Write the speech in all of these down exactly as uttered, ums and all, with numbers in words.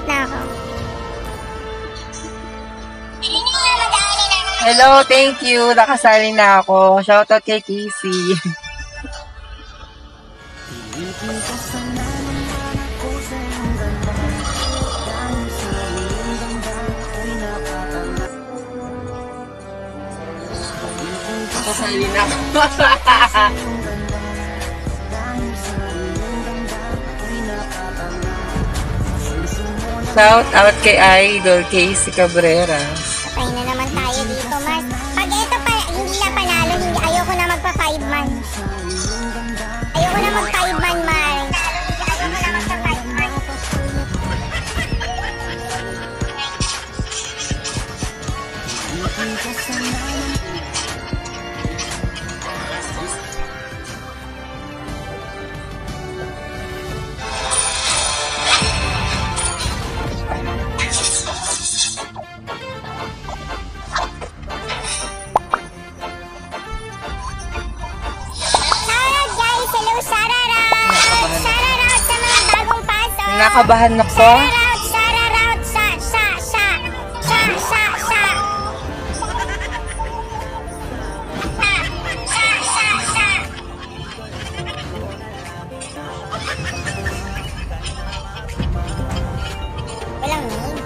na ako. Hello, thank you. Nakasali na ako. Shoutout kay Casey. Nakasali na ako. Shout out kay Idol Casey Cabrera. Patay na naman tayo dito, Mars. Pag ito pa, hindi na panalo, hindi, ayoko na magpa five man. Ayoko na mag five man, Mars. Ayoko na magpa five man. Nakabahan ako. Shout out, shout out, sa, sa, sa, sa, sa, sa. Sa, sa, sa. Walang name.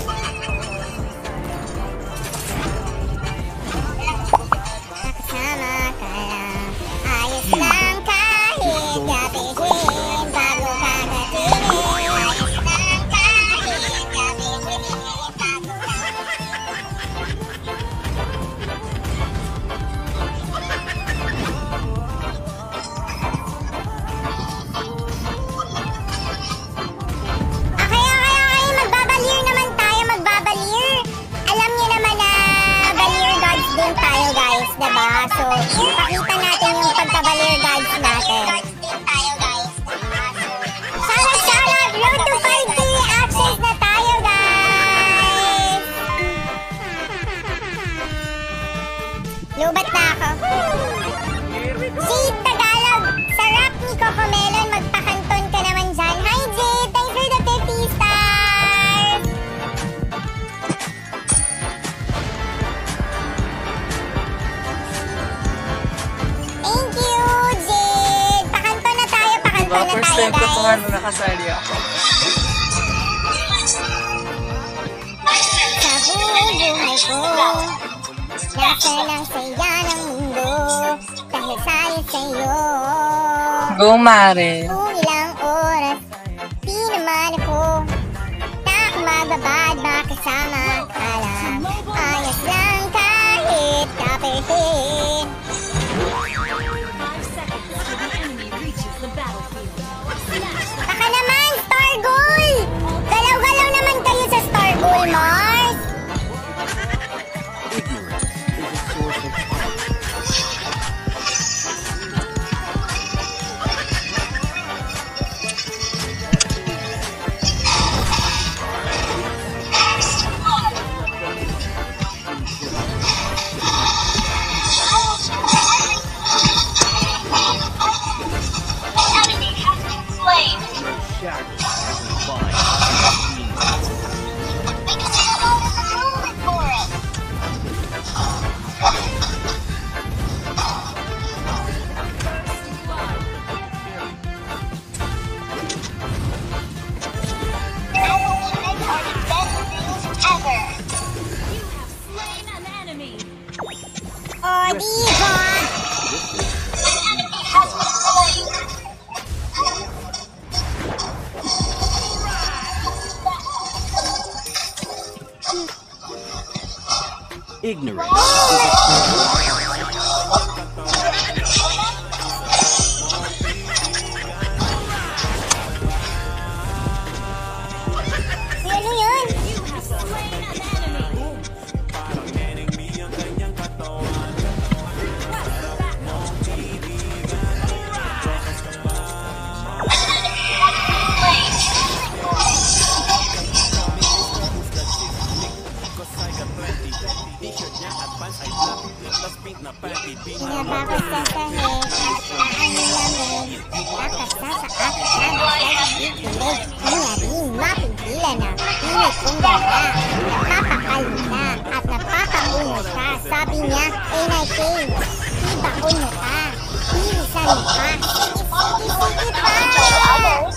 Nakasama ka lang. Ayos lang kahit gabihin bago ka natingin. Diba? So, pakita natin yung pagka-Valier Gods natin. Shoutout, shoutout! Road to five K access na tayo, guys! Lubat na ako. Jade Tagalog! Sarap ni Coco Melon! Magpakanton ka naman dyan. Hi, Jade! Thanks for the fifty stars! Thank you, Jade! Pakanto na tayo, pakanto Diba, na first tayo, time ko ito nga guys. nung nakasali ako. Sa buhay ko, nasa lang saya ng mundo, dahil sa'yo sa'yo. Go, Mare. Kung ilang oras, di naman ako, na ako magbabad, makasama ka lang. Ayos lang kahit kaperhin. Baka naman, Star Goal! Galaw-galaw naman kayo sa Star Goal, Mars! O, diba? Ignorance. Ano yun? T-shirt niya, advance, ay black. sabi niya, A N I K, ibakon mo ka. Bilisan mo ka. Sige, sige, sige pa.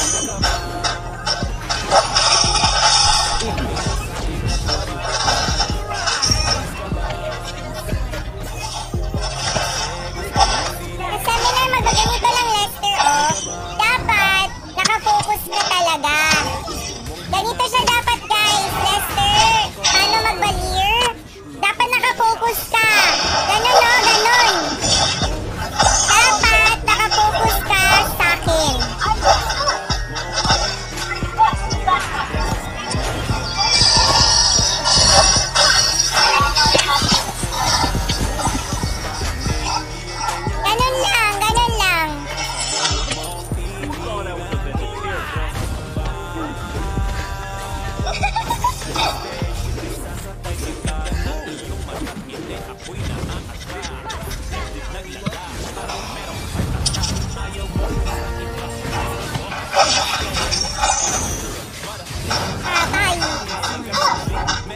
Seminar, magaganito lang, Lester, oh. Dapat, nakafocus ka talaga. Ganito siya dapat, guys. Lester, paano magbalir? Dapat nakafocus ka. Ganon, no? Ganon. Dapat nakafocus ka sa akin. Ganon lang, ganon lang. Patay.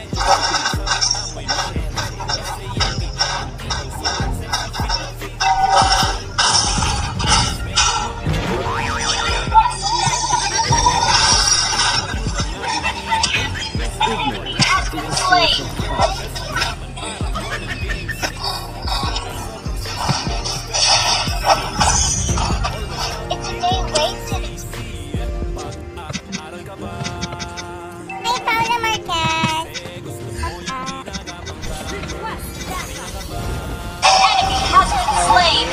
Hey, Paula Marquez. Enemy has been slain.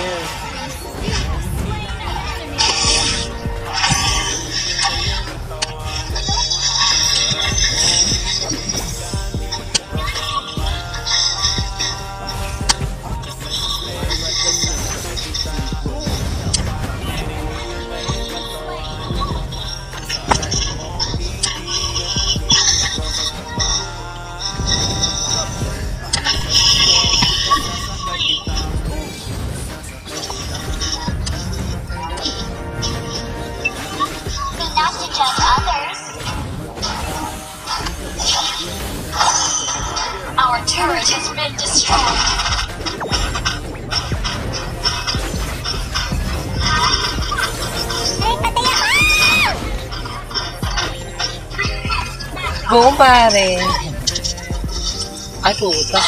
Not to judge others. Our turret has been destroyed. Ay, patay ako! Go, pare. Ay, puta.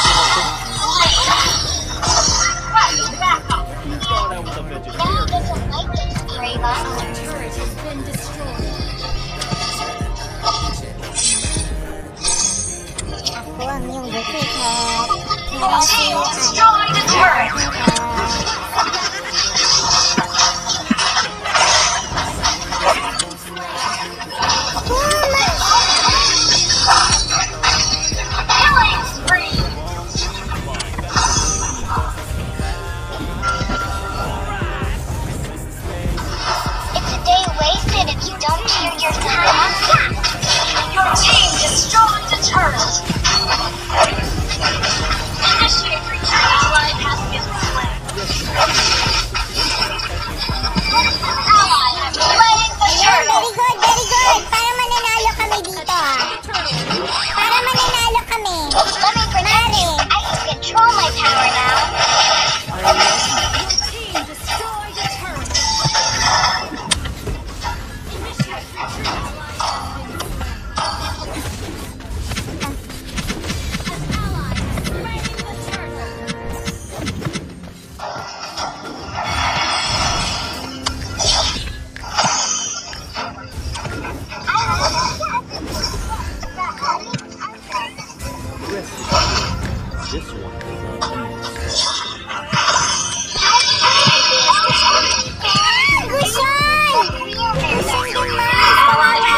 Now doesn't like this, Brava. Ako ang iyong bukikat. Your team destroyed the turret. Killing spree. It's a day wasted if you don't clear your time. Your team destroyed the turret. Initiate retreat. Ally has been slain. Ally has slain the Ayun, turtle. very good, very good. Para mananalo kami dito, ah. Para mananalo kami. Let me protect you. I can control my power now. Gusion! Gusion yung mas! Kawawa!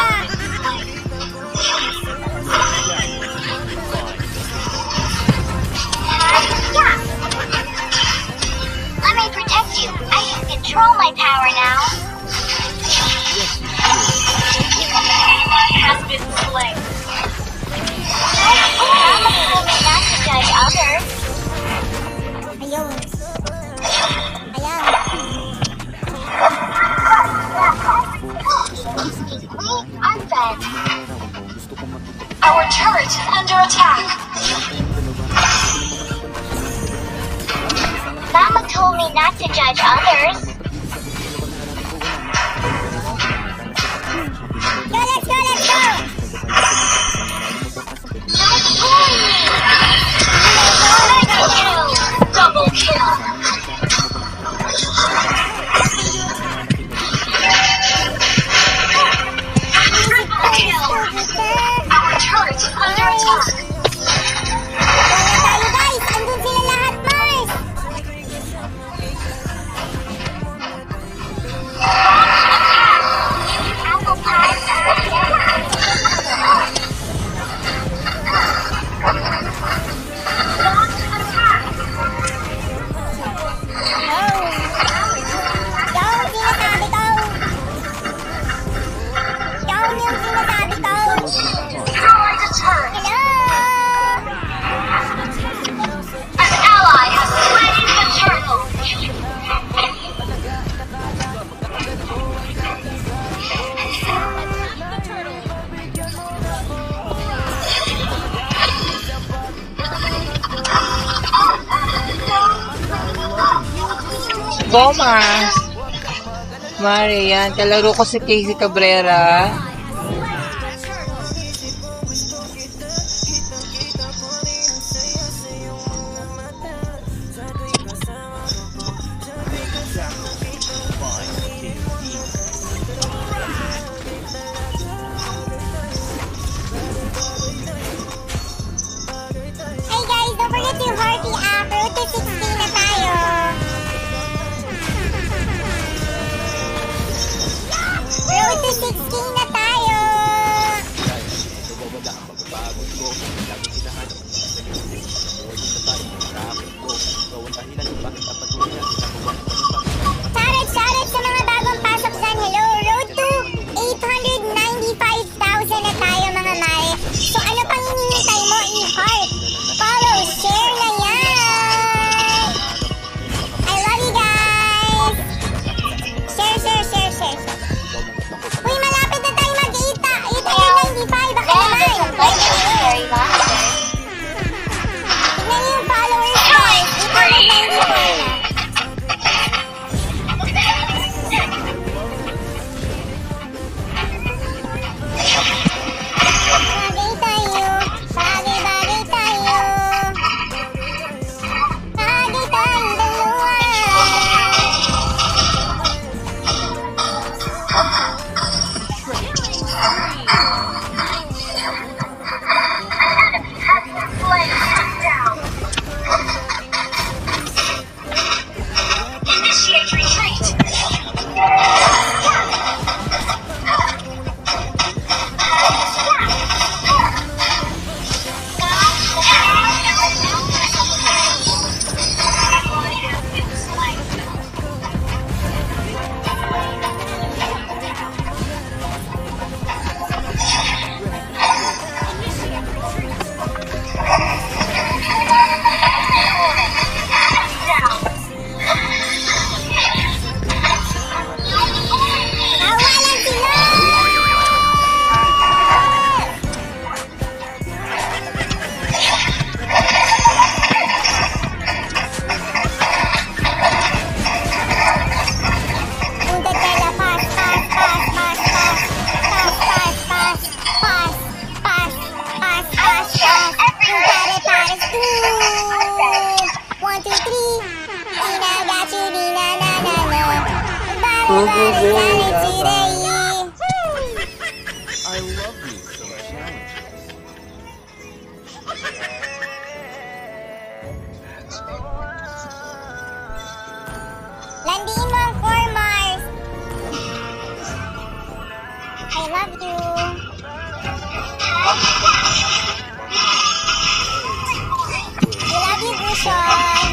Let me protect you. I can control my power now. Has been slain. Not to judge others. Ayun. Ayan. Unfed. Our turret is under attack. Mama told me not to judge others. Go, let's go, let's go! Don't bully me! Mega kill! Double kill! Triple kill! Our turret is under attack! Wala tayo guys! Andun sila lahat, Mars! Apple pie! Gomas! Mari, yan. Kalaro ko si Casey Cabrera. Hey guys, don't forget to heart the app. Road to sixteen na tayo. Road to sixteen na tayo. Shoutout, shoutout sa mga bagong pasok dyan. Hello, road to eight hundred ninety-five thousand na tayo mga mare. So ano pang hinihintay mo? I-heart, follow, share na yan. I love you guys. Share, share, share, share. Uy, malapit na tayo mag-eight ninety-five. Baka naman. Legendary monster. Tignan niyo yung followers guys. eight ninety-four na. Bagay tayo. Bagay-bagay tayo. Bagay tayong dalawa. Initiate retreat! Nawalan sila! Punta tayo, pass, pass, pass, pass, pass, pass, pass, pass, pass, pass, pass, pass, pare, pares, two, one, two, three, Dina, got you, Dina, na, na, na, pare, Go, go, pare, go, pare, Daba. today. I love you so challenging. Landiin mo ang core, Mars. I love you. I love you, Bushon.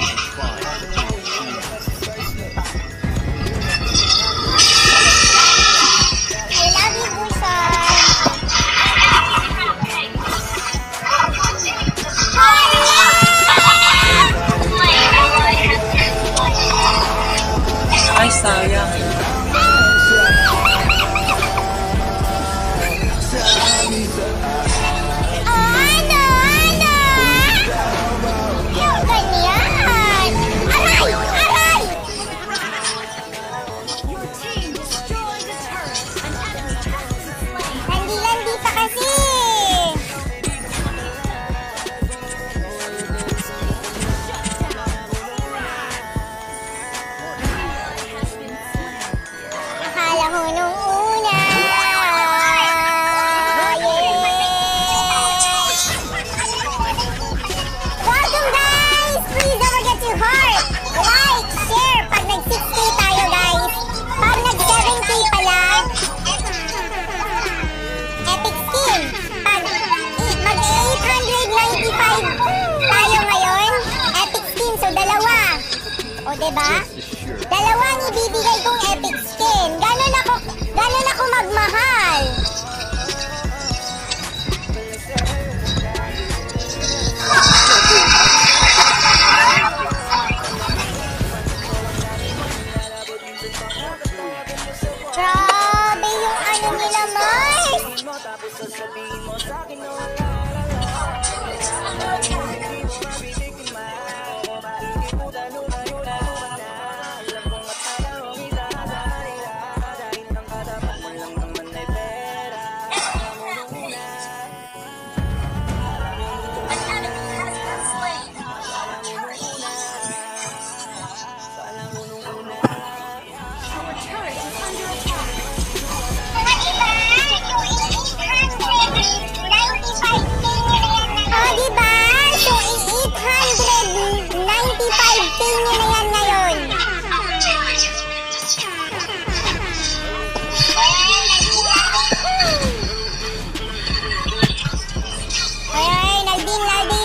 diba? Just assured. Dalawa ang ibibigay kong epic skin. Ganon ako, ganon ako magmahal. Grabe yung ano nila, Mars. Oh, diba? So, eight hundred ninety-five ping nyo na yan ngayon. Ay, ay, Naldin, Naldin.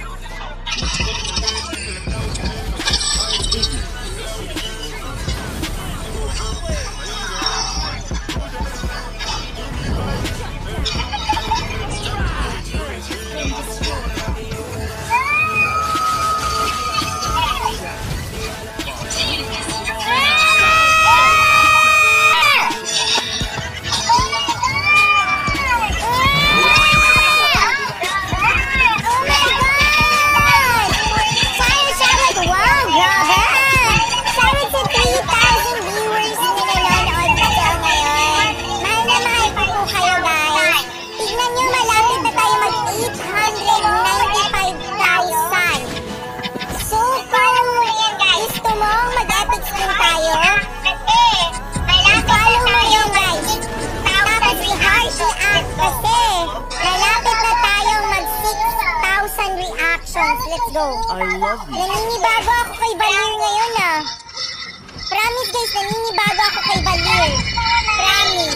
Let's go. I love you. Naninibago ako kay Balir ngayon ah. Promise guys, naninibago ako kay Balir. Promise.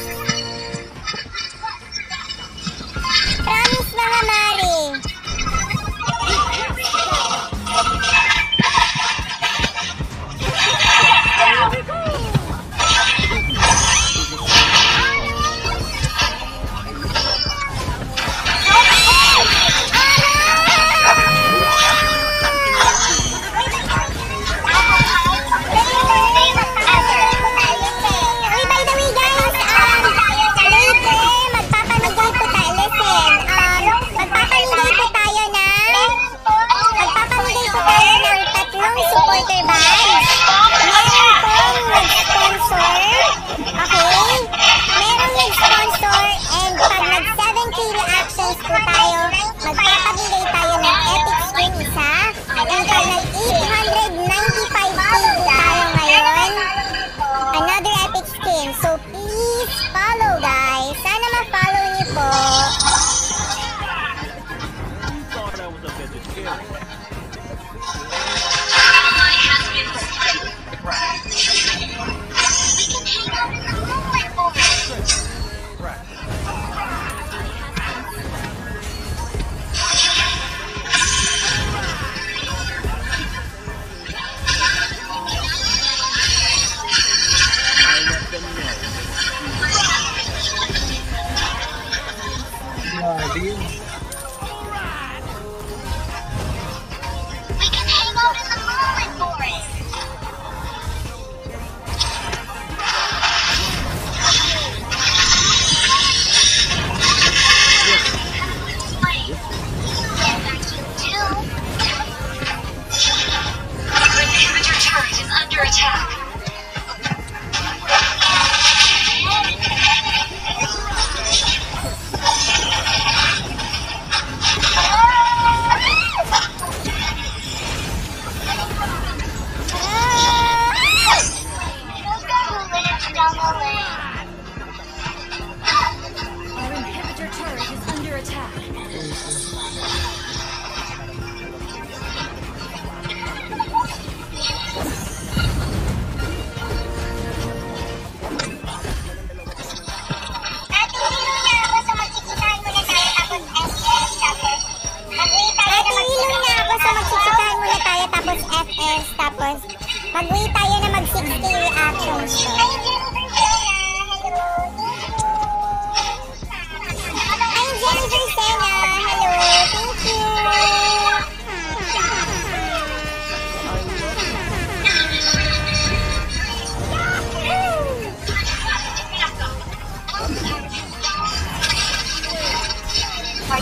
Promise mga mare. Mag are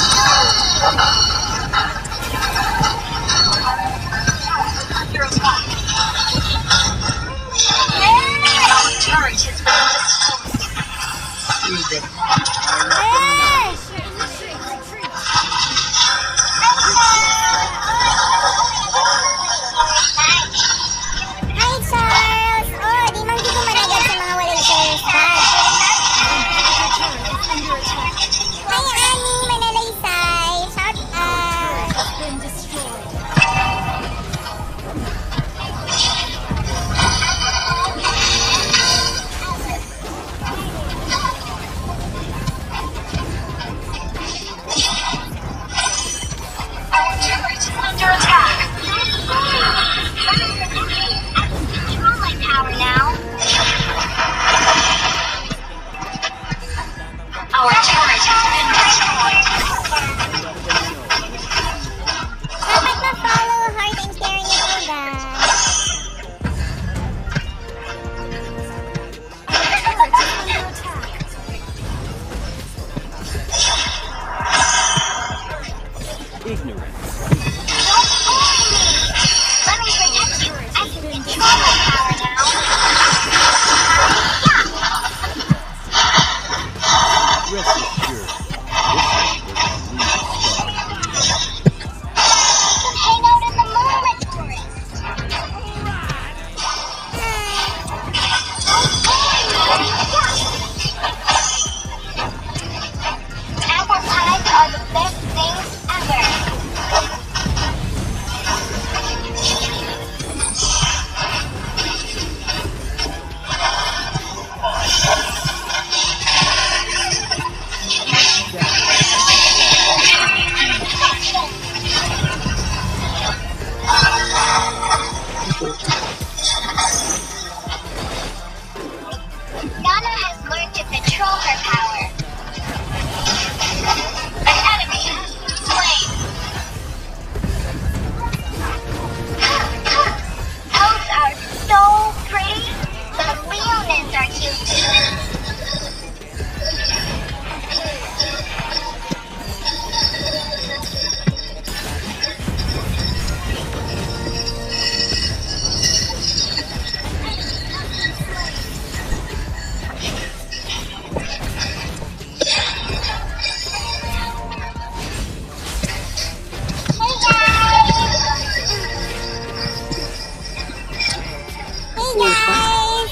under attack. Our turret has been destroyed. Ah! Hi, Charles! Oh, di man di ko managal sa mga walang Charles tag. Hi, Annie Manalaysay! Shout out! Our turret is under attack. Control my power now. Our turret has been destroyed. Dapat ma-follow Heart and Care niyo po, guys. Ignorance. Don't bully me. Let me protect you. I can control my power now. Rest assured, this one does not leave a scar. Hang out in the moment forest. Apple pies are the best things ever. Nana has learned to control her power. An enemy has been slain. Those are so pretty. The Leonids are cute too. Hey guys! Hey, guys!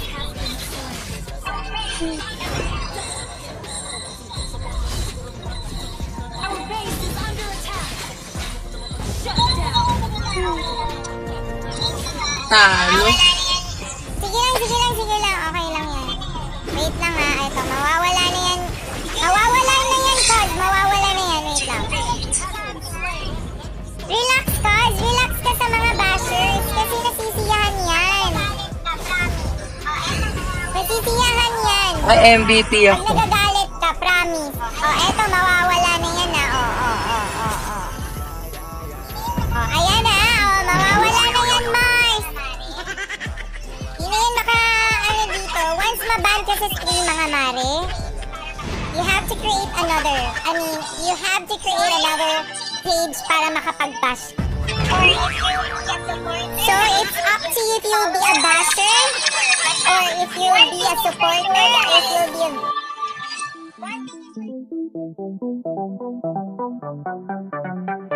Talo. Sige lang, sige lang, sige lang. Okay lang yan. Wait lang ha. Ito, mawawala na yan. Mawawala na yan, Cod. Mawawala na yan. Wait lang. Relax, Cod. Relax ka sa mga bashers. Kasi nasisiyahan yan. Nasisiyahan yan. Ay, M V P Pag ako. nagagalit ka, promise. Oh, eto, mawawala na yan na. Oh, oh, oh, oh, oh. Oh, ayan na. Oh, mawawala na yan, Mars. Hindi na yan maka, ano dito. Once maban ka sa stream, mga mare, you have to create another. I mean, you have to create another page para makapag-bash. So, it's up to you if you'll be a basher, or if you'll be a supporter, or if you'll be a...